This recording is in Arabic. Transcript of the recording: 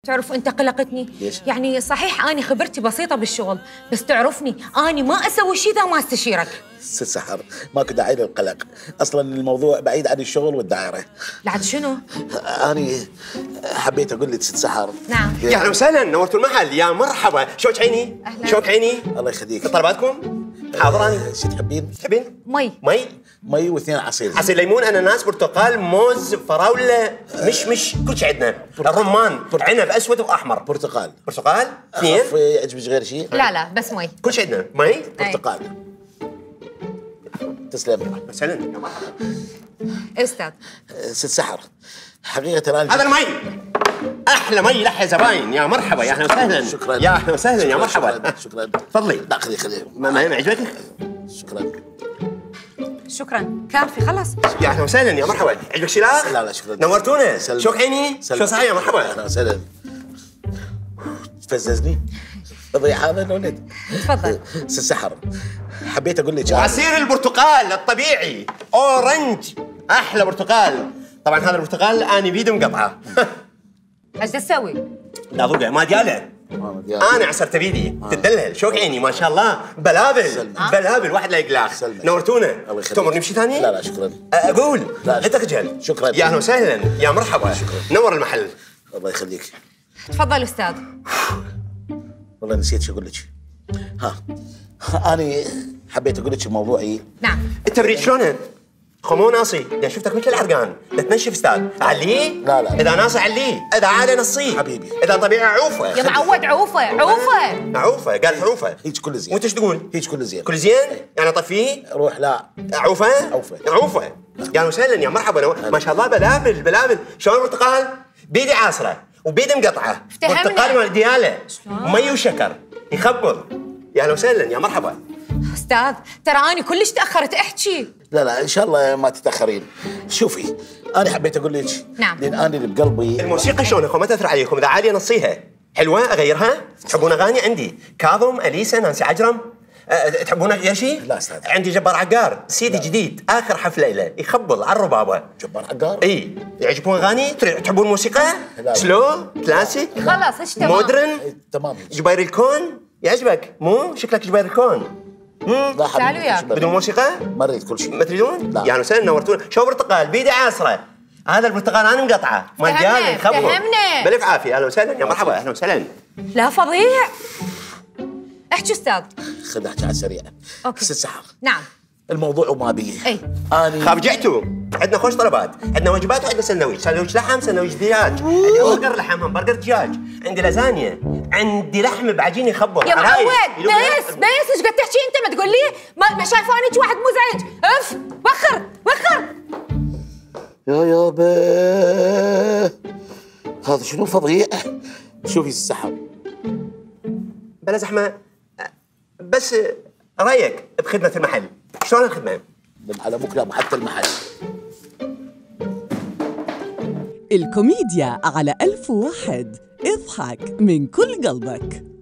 تعرف أنت قلقتني؟ ليش؟ يعني صحيح أنا خبرتي بسيطة بالشغل، بس تعرفني أنا ما أسوي شيء إذا ما استشيرك. ست سحر ماكو داعي للقلق، اصلا الموضوع بعيد عن الشغل والدائره. لعد شنو؟ انا حبيت اقول لك ست سحر. نعم. يا اهلا وسهلا، نورتوا المحل، يا مرحبا. شوك عيني؟ أهلا. شوك عيني؟ الله يخليك. طلباتكم؟ حاضر. انا شو تحبين؟ تحبين؟ مي. مي؟ مي واثنين عصير. عصير ليمون، اناناس، برتقال، موز، فراوله، مش كل شيء عندنا. الرمان، عنب اسود واحمر. برتقال. برتقال؟ اثنين؟ اخاف يعجبك غير شيء؟ لا بس مي. كل شيء عندنا. مي؟ برتقال. تسلم. مثلا يا مرحبا. أستاذ ست سحر حقيقة أنا هذا المي احلى مي لحية زباين. يا مرحبا، يا اهلا وسهلا. شكرا. يا اهلا وسهلا، يا مرحبا. شكرا. تفضلي. لا خذي ما عجبتك؟ شكرا. شكرا، كافي خلاص. يا اهلا وسهلا، يا مرحبا. عجبك شلاخ؟ لا شكرا. نورتونا. سلم. شوك عيني؟ شو صحيح يا مرحبا؟ اهلا وسهلا. تفززني تضيع هذا الولد. تفضل. ست سحر حبيت اقول لك عصير البرتقال الطبيعي اورنج، احلى برتقال. طبعا هذا البرتقال انا بيدي مقطعه. ايش تسوي؟ لا ذوقه ما دياله. انا عصرت بيدي تدلل. شوك عيني ما شاء الله، بلابل بلابل واحد لا يقلاخ. نورتونا. تؤمر نمشي ثاني؟ لا شكرا. اقول لا تخجل. شكرا. يا اهلا وسهلا، يا مرحبا. شكرا. نور المحل. الله يخليك. تفضل أستاذ. والله نسيت شو اقول لك. انا حبيت اقول لك موضوعي. نعم. التبريد شلونه؟ خمو ناصي، لان شفتك مثل العرقان، لا تنشف استاذ. عليه؟ لا. اذا ناصي عليه، اذا عاده نصيه. حبيبي. اذا طبيعي عوفه. يا معود عوفه. عوفه، قالت عوفه. هيك كل زين. وانت ايش تقول؟ هيك كل زين. كل زين؟ يعني طفيه؟ روح لا. عوفه؟ عوفه. يا وسهلا، يا مرحبا. ما شاء الله بلابل. شلون البرتقال؟ بيدي عاصره وبيدي مقطعه. افتهمنا. برتقال مال دياله. مي وشكر يخبر. يا اهلا وسهلا، يا مرحبا. أستاذ ترى أنا كلش تأخرت أحكي. لا ان شاء الله ما تتاخرين. شوفي انا حبيت اقول لك. نعم. لان انا اللي بقلبي. الموسيقى شلون اخو؟ ما تاثر عليكم؟ اذا عاليه نصيها. حلوه اغيرها؟ تحبون اغاني؟ عندي كاظم، اليسا، نانسي عجرم. تحبون غير شيء؟ لا استاذ. عندي جبار عقار، سيدي جديد، اخر حفله له، يخبل على الربابه. جبار عقار؟ اي. يعجبون اغاني؟ تحبون موسيقى؟ لا. سلو؟ كلاسيك؟ خلاص ايش تمام. مودرن؟ تمام. جبير الكون؟ يعجبك؟ مو شكلك جبير الكون؟ لا تعالوا يا. بدون موسيقى؟ ما اريد كل شيء. ما تريدون؟ لا. يعني وسهلا، نورتونا. شو برتقال بيدي عاصره. هذا البرتقال انا مقطعه، مال ديالي يخبر. فهمنا. بالف عافيه. اهلا وسهلا، يا مرحبا. اهلا وسهلا. لا فظيع. احكي أستاذ. خليني احكي على السريع. أوكي. ست سحر نعم. الموضوع وما بيه. أي. اني خاف جعتوا. عندنا خوش طلبات، عندنا وجبات وعندنا سندويش لحم، سندويش دجاج، عندي همبرجر لحم، همبرجر دجاج، عندي لازانيا، عندي لحم بعجين يخبر. يا معود بس ايش قد تحكي انت؟ ما تقول لي ما شايفانك واحد مزعج. اف وخر. يا يابا هذا شنو فظيع. شوفي السحر بلا زحمه، بس رايك بخدمه المحل شلون الخدمه؟ على بكره حتى المحل. الكوميديا على 1001. اضحك من كل قلبك.